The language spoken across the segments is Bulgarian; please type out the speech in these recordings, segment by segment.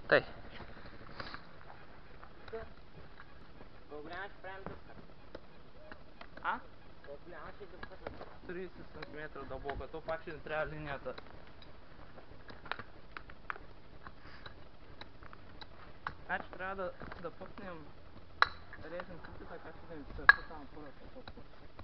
Тъй. По-голяма ще правим дупката. А? По-голяма ще дупката. 30 см дълбока, то пак ще не трябва линията. Значи трябва да пъпнем резинките, така че да им търся там първата топка.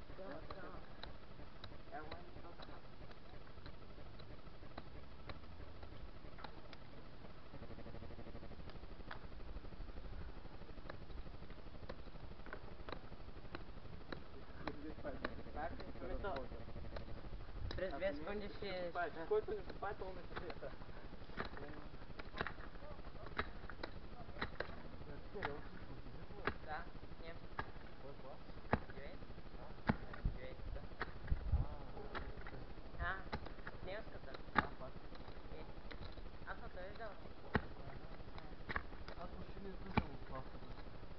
През 2 секунди ще... Който не попае, това не се виета. Да, нем. Кой клас? Девет. А? Деветата. Немската. Пак. Аз съм те виждал. Аз почти не слушам от класата.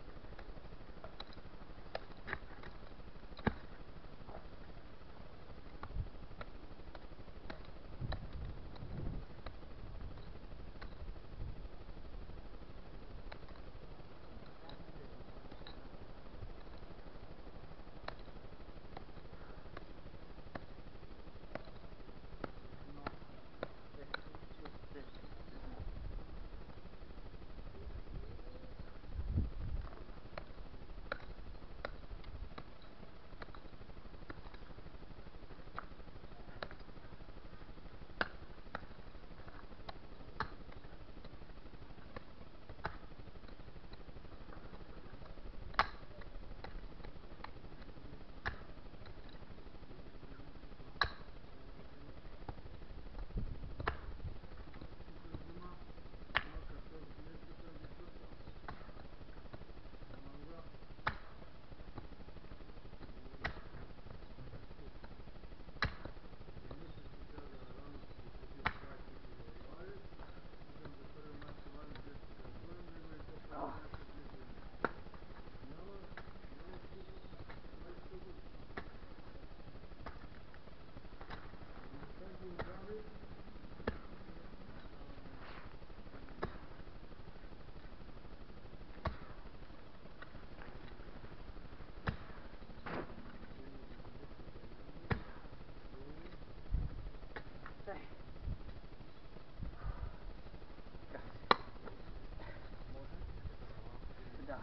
Да.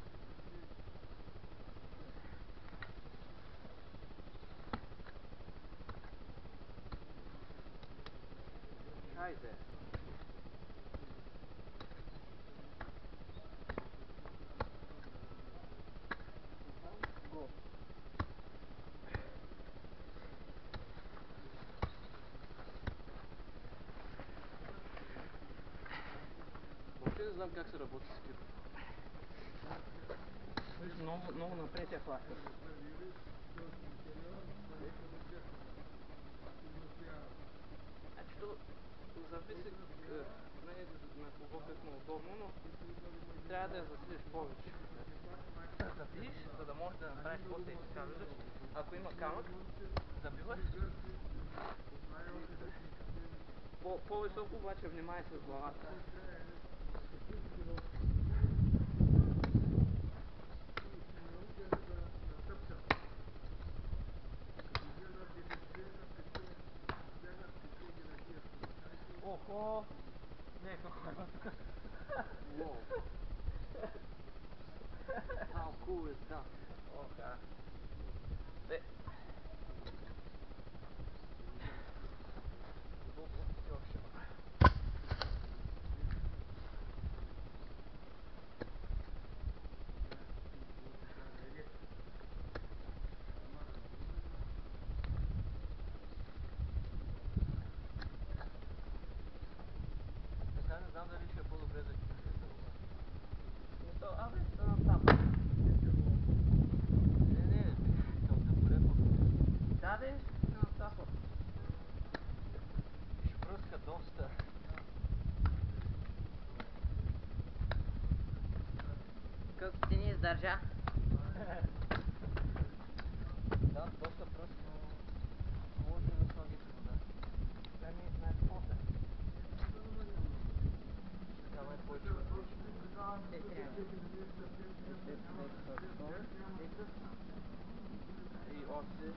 Хайде. Го. Въобще не знам как се работи с кир. Много напред я хваща. Значи то зависи на кого как му е удобно, но трябва да я засилиш повече. Забиеш, за да можеш да направиш после и така, виждаш. Ако има камък, забиваш. По-високо обаче внимай с главата. Охо! Не, какво има тук? Wow. How cool is that? Оха. Бе. Удобно и още добре. Така не знам дали ще е по-добре за кирката. Абе, да натапа. Не, целта полепо. Да, да натапа. Ще пръска доста. Колко ти ни издържа? Да, доста пръска. Може да слагите вода. Ами, после. Давай по И оси.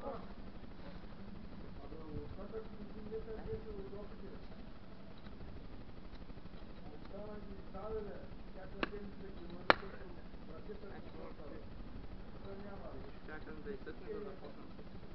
Чакам да изсъхне, за да почнем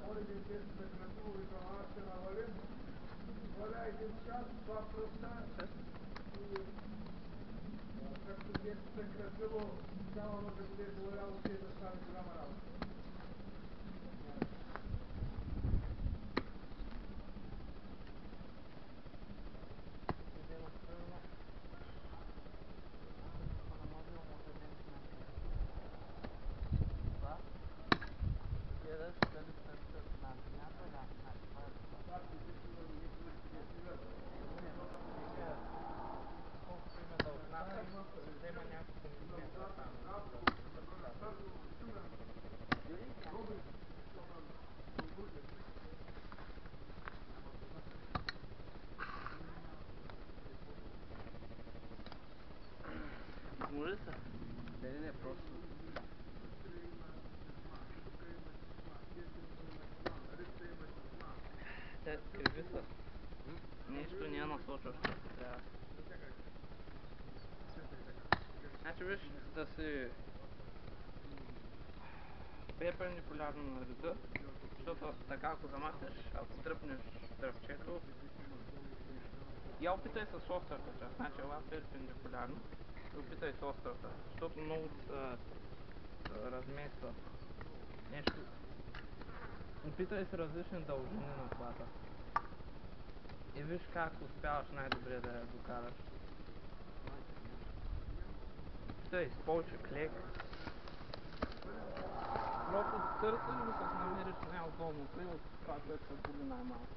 може ли са? Не, просто. Те криви са. Нещо не е насочващо, ако трябва. Значи виж, да си перпендикулярно на реда, защото така ако замахнеш, ако дръпнеш дръвчето, я опитай с острата част, значи ела перпендикулярно и опитай с острата, защото много се размества. Нещо. Опитай с различни дължини на плата. И виж как успяваш най-добре да я докараш. Опитай с повече клек. Просто търсиш, докато намериш най-удобното и от това, което се боли най-малко.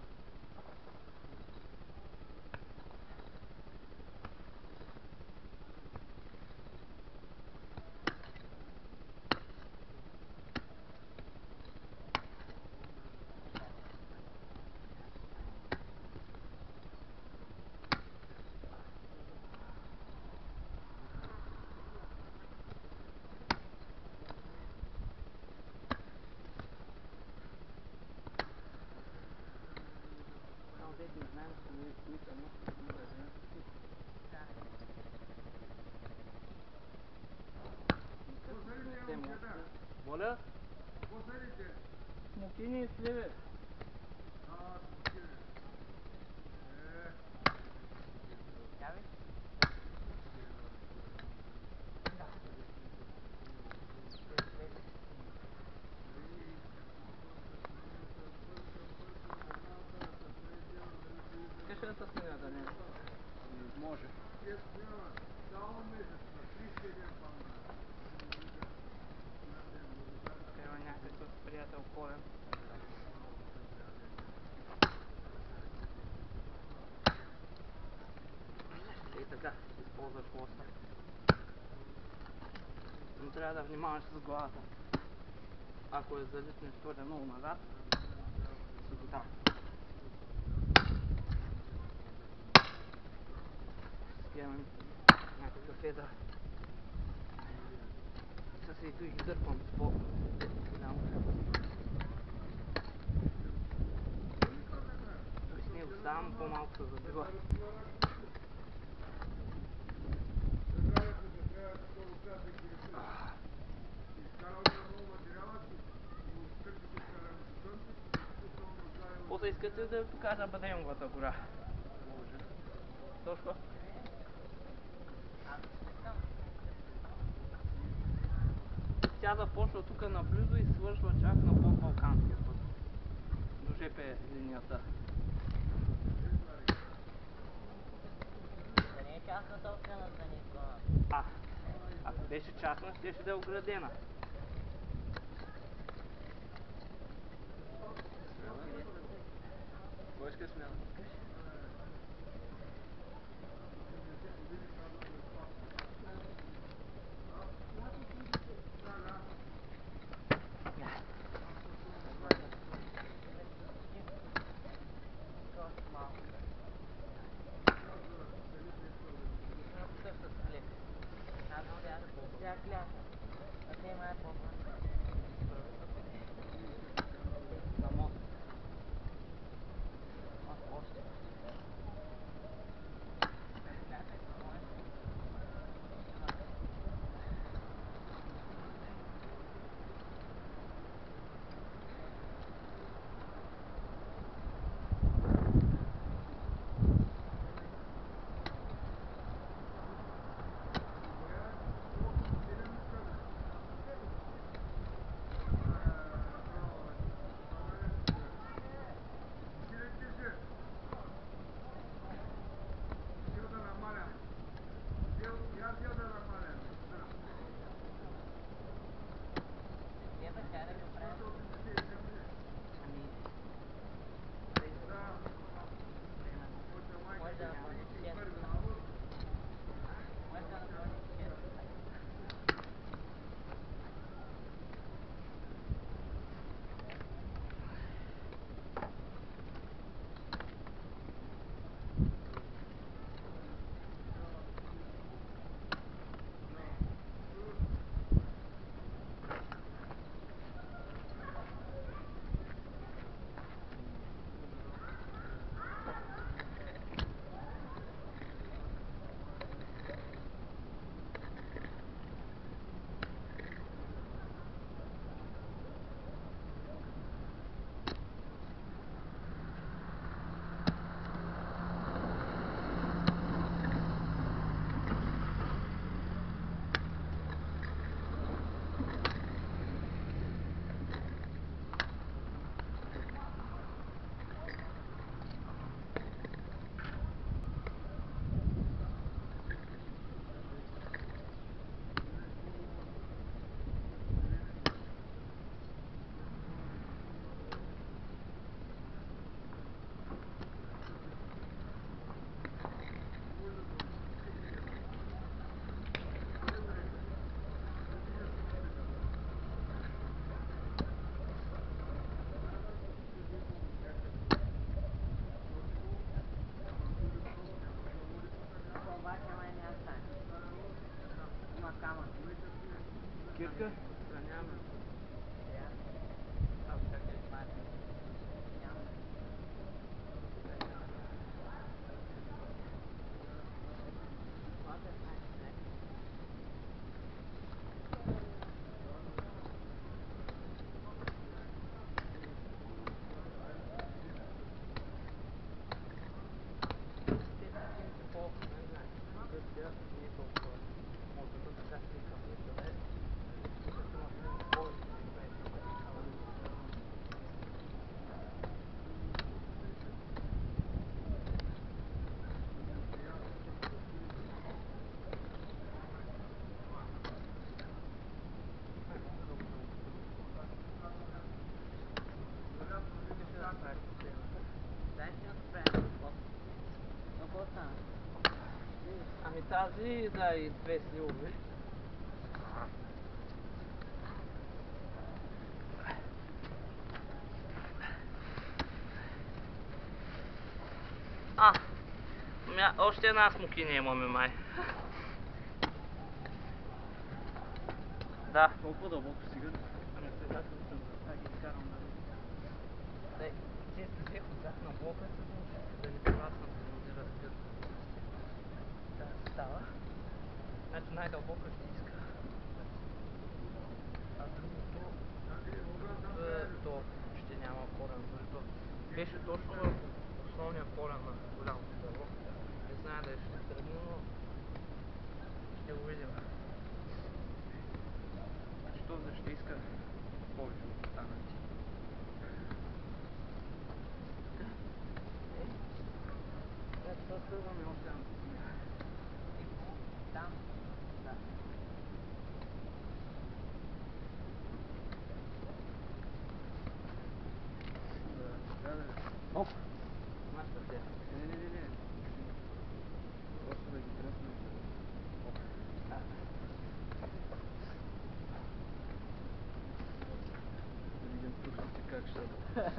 Не знаем кои са мъжки, кои са женски. Не те мъжки. Моля? Смокини и сливи. Яви? Искаш ли да се снимя, да не? Може. Има някакъв приятел Колен. И така, използваш лоста. Но трябва да внимаваш с главата. Ако я залитнеш твърде много назад, се готам. Схемем някакъв едър. С ето и ги дърпам с по-голямо. Той с него само по-малко се забива. После искате да ви покажа Бадемовата гора? Може. Тошко? Тя започва тук наблизо и свършва чак на Подбалканския път. До ЖП линията. Да не е частна собственост, да не е склона. Ако беше частна, щеше да е оградена. Смела ли? Кой иска смела? Същата клетка. иска, отстраняваме. Ами тази да и две сливове. Още една смокиня имаме май. Да. Толкова дълбоко стига. Ами сега съм ги изкарам нали. Дай, често взех отзад на блока, да не превасна да не разбира. Да, става. Значи най-дълбоко ще иска. А другото, то ще няма корен, защото беше точно в основния корен на голямото дърво. Не знае дали ще тръгне, но ще го видим. Що ще иска повече от останалите? Сега тръгваме още една година. Там? Да. Оп! Нашата тема. Не. Просто да ги тръсне. Оп. Да видим пушките как ще да.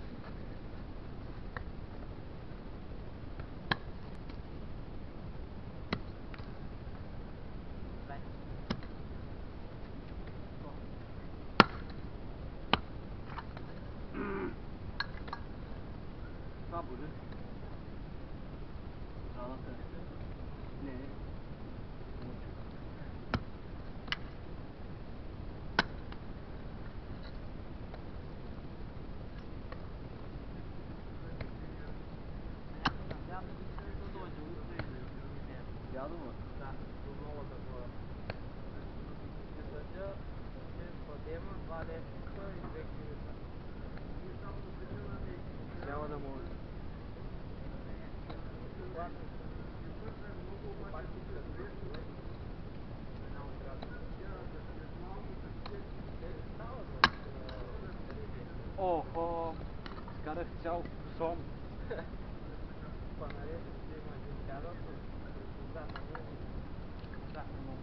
Това буде. Жалата. Не. Дядова? Да, до новата гора. Ще съдя, че подема 2 левчика и 2 килита. Няма да може. Охо! Скарах цял сом. Панарете ще има един дядо с отзад на него. Да, много.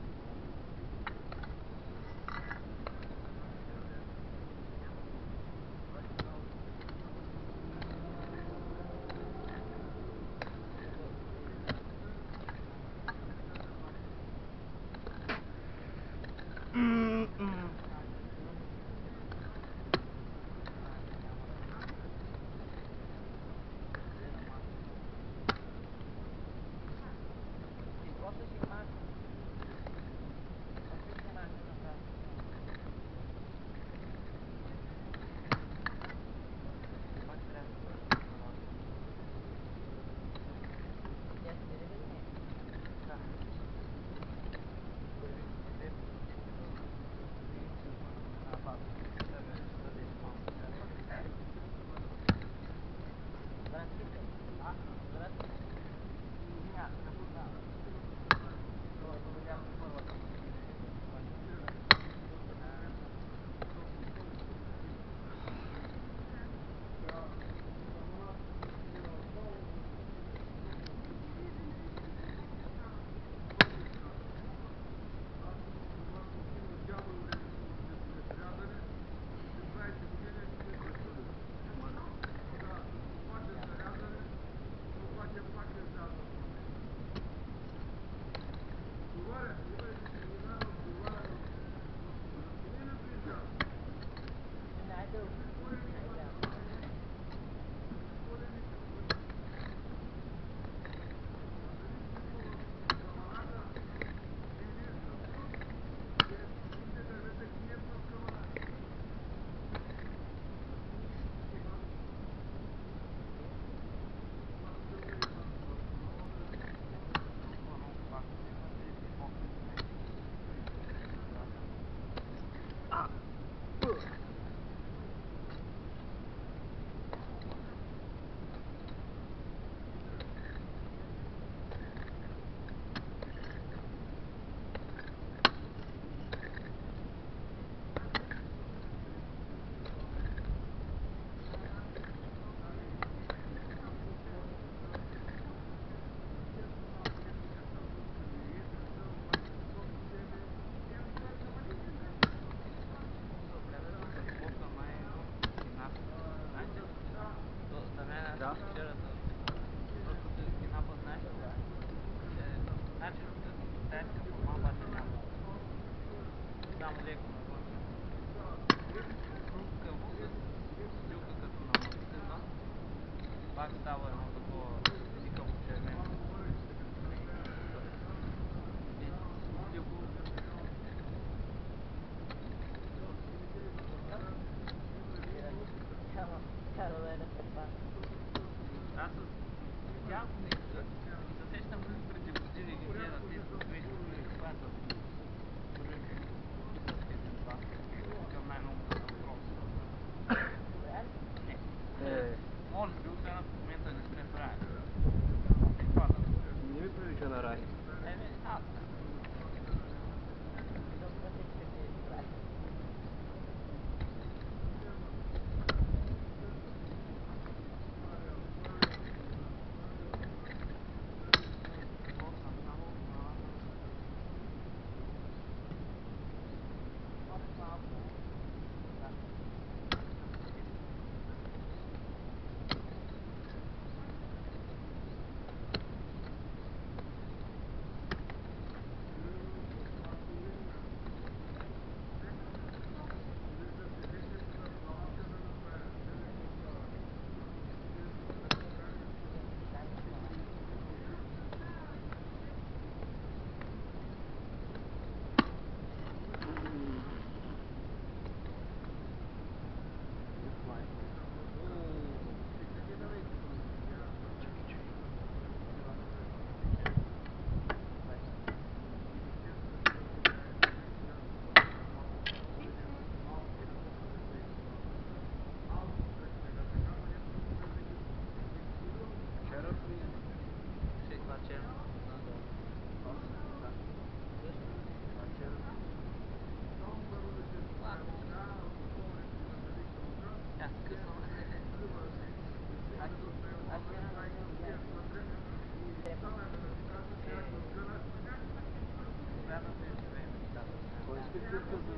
за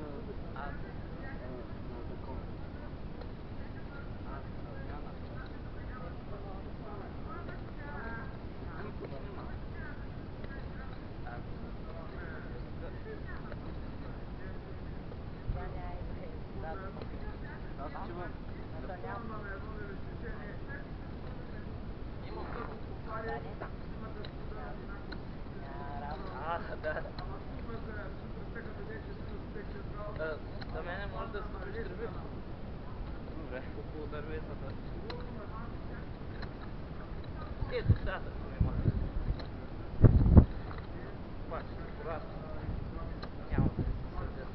на закон. Няма. Никога няма. Аз чувам. Имам. Да. За мене може да стопиш дървето. Добре. Около дърветата. Достатъчно има. Обаче, акуратно. Няма да се сърдят.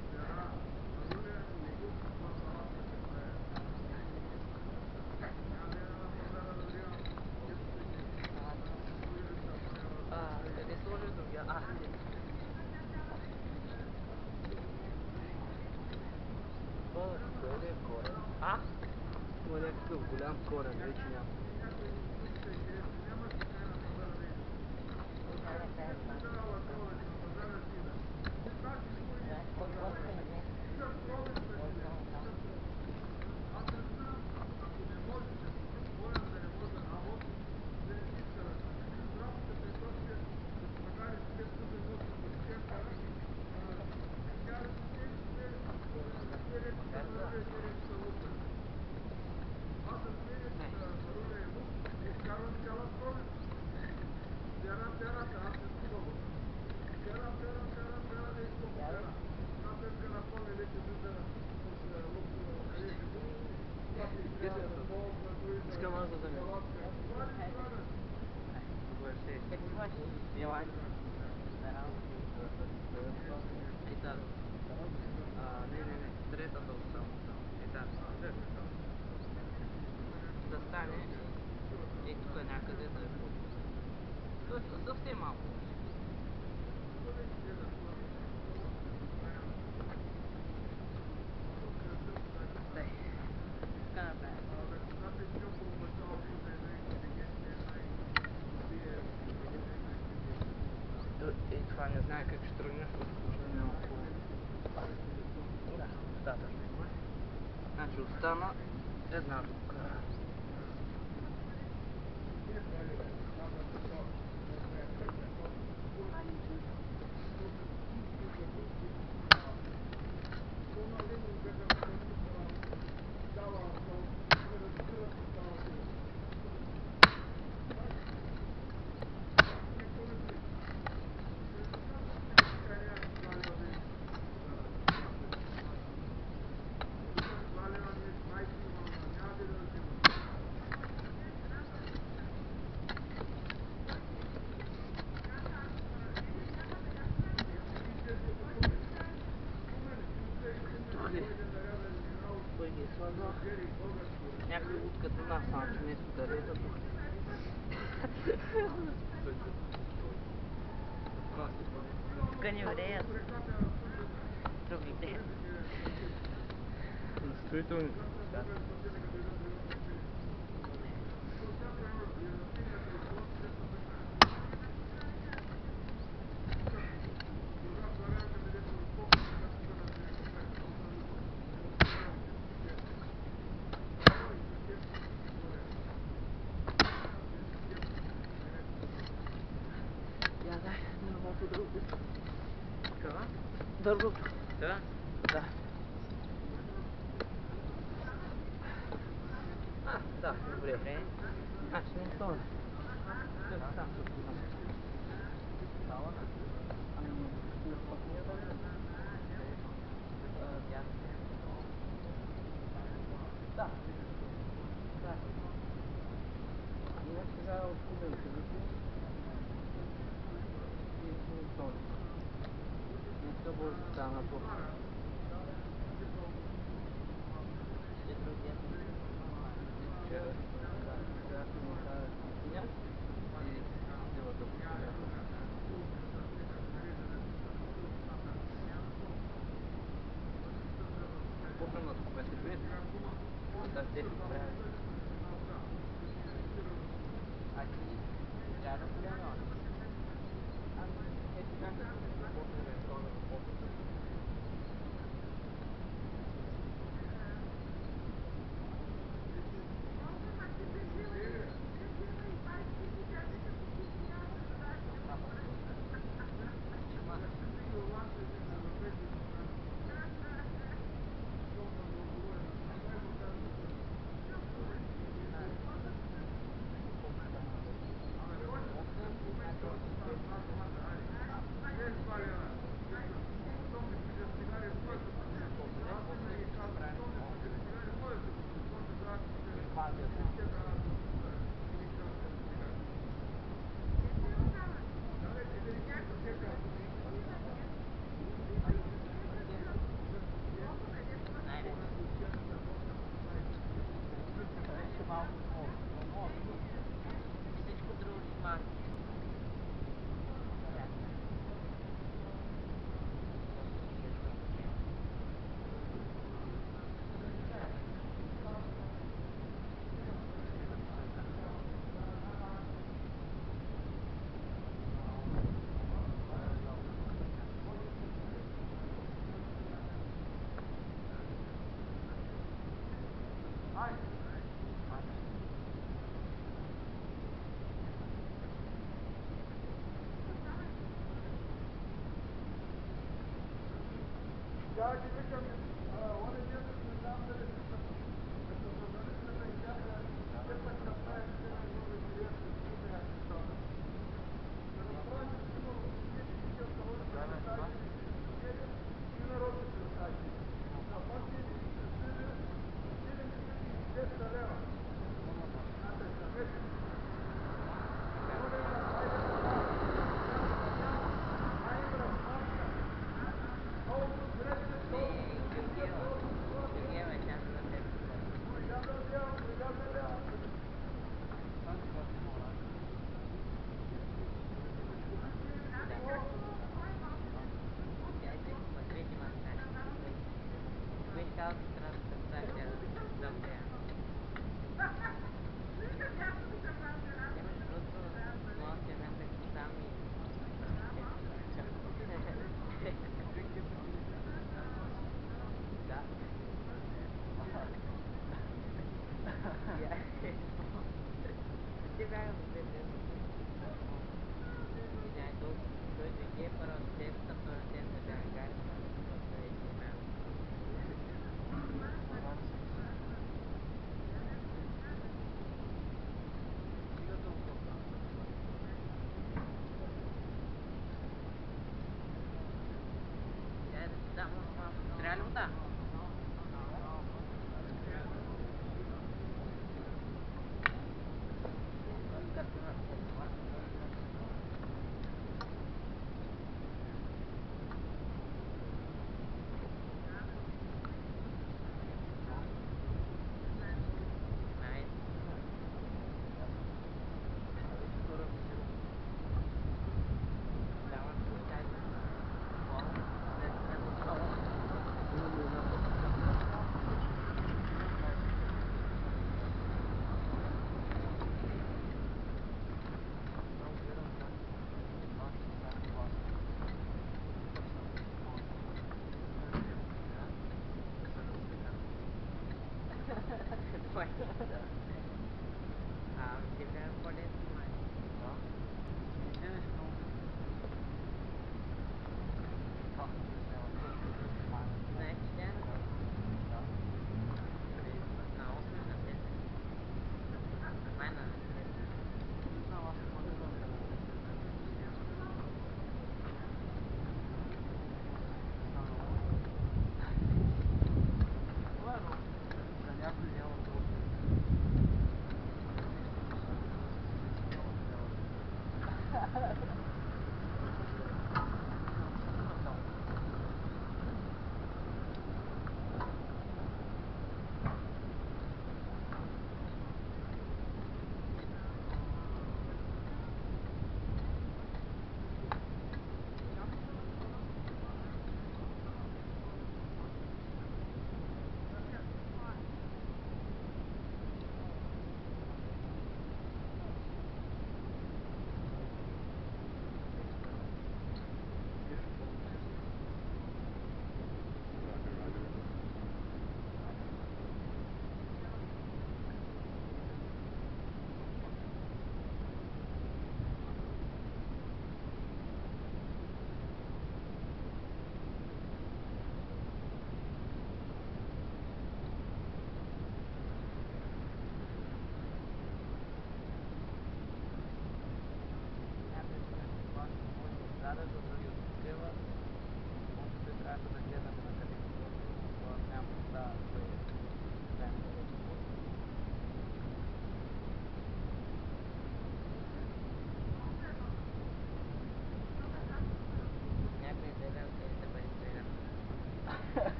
Къде сложи другия? Дойде корен. Има някакъв голям корен, вече няма. Искам аз да замина. Не, третата остана. Да стане тук някъде да е по... Съвсем малко. Това не знае как ще тръгне. Достатъчно има. Значи остана една дупка. Той ги е слагал. Някой луд като нас, само че вместо дървета тук. Тук ни вреят трубите. Строителни. Дървото. Да? Да. Да, добре. Значи не това. Там се отпусна. Става? Ами, на спътния да ли? Да. Да. Има сега откуден селите и столик. Нека бъде стана тук. Вчера бях на тази кухня и силата кухня. Почвам да скупете бит. Да, те си правят. А ти трябва да голяма? Ето някакъв почваме да е това да започваме.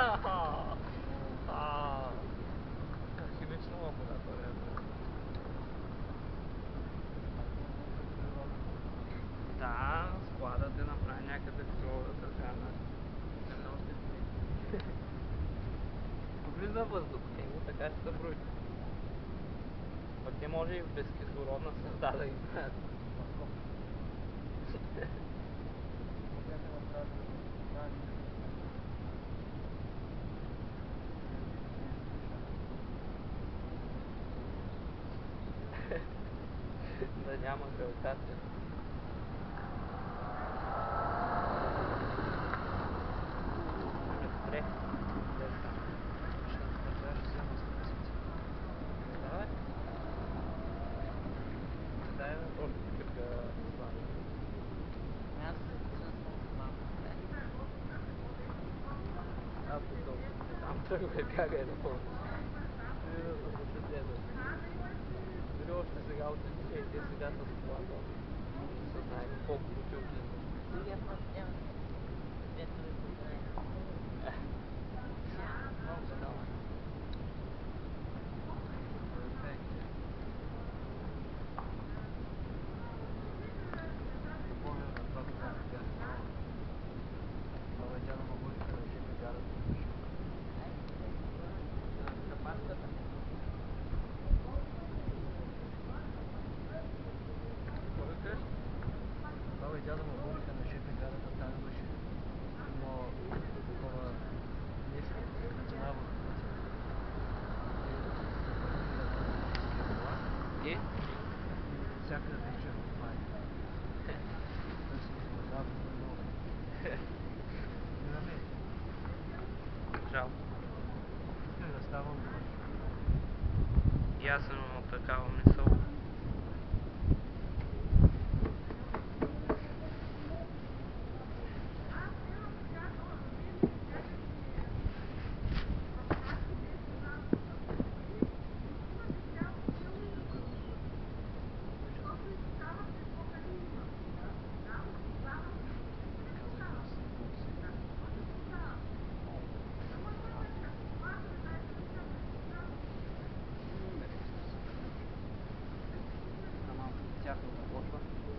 Химична лаборатория. Да, складът е направен някъде в друга държава. Влиза въздух, така ще се брои. Пък не може и в безкислородна среда да играят. Да няма гравитация. Добре. Давай. Дай на този така слава. Аз съм малко. Потом там тръгва как е напълно. Да се гледат. Дори още сега от те сега с колата. Не се знае колко бутилки има. Я просто ето ви познае. Много става. Дядо му водиха на шефе гарата, там имаше едно такова нещо, цена в И? всяка вечер това е. Той се възмождава много. Не. Жалко. Да ставам добър. И аз съм имал такава мисъл. Тяхната почва.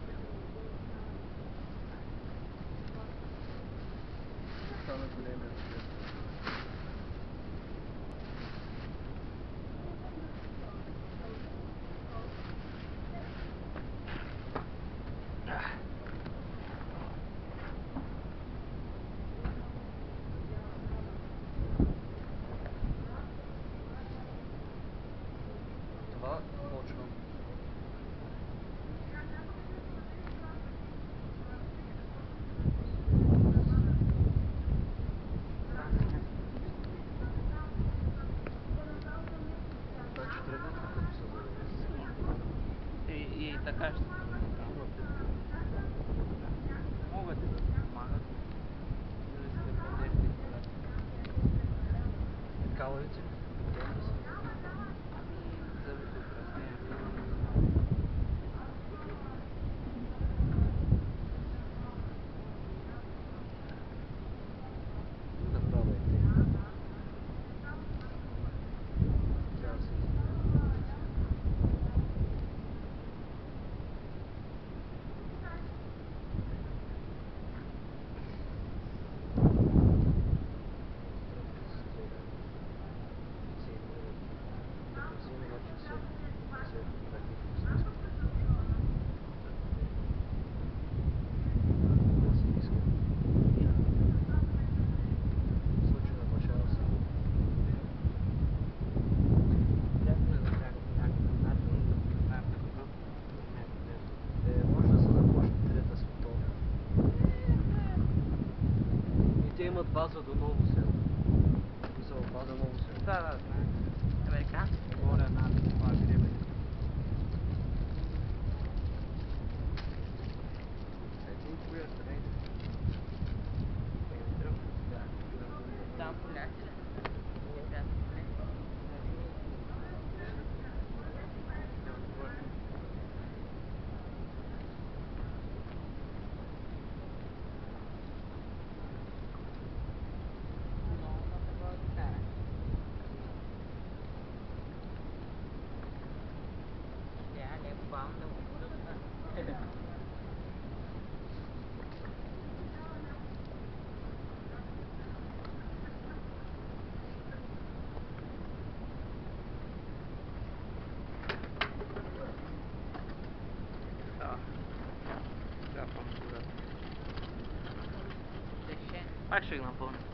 Стана големи разчет. Това почвам. И така ще могат да помагат. Да сте по-дефти. Каловици? Зависи от растението. Направо е те. Трябва да се имат база до Ново село. Мисъл, база Ново село. Да, знае. Американски? Горе над това гребен. Ето и коя страна. Да. Там поляци ли? Не бяха поляци. Но на това да го пусна. Сега. Сега съм сюда. Тече. Пак ще ги напълня.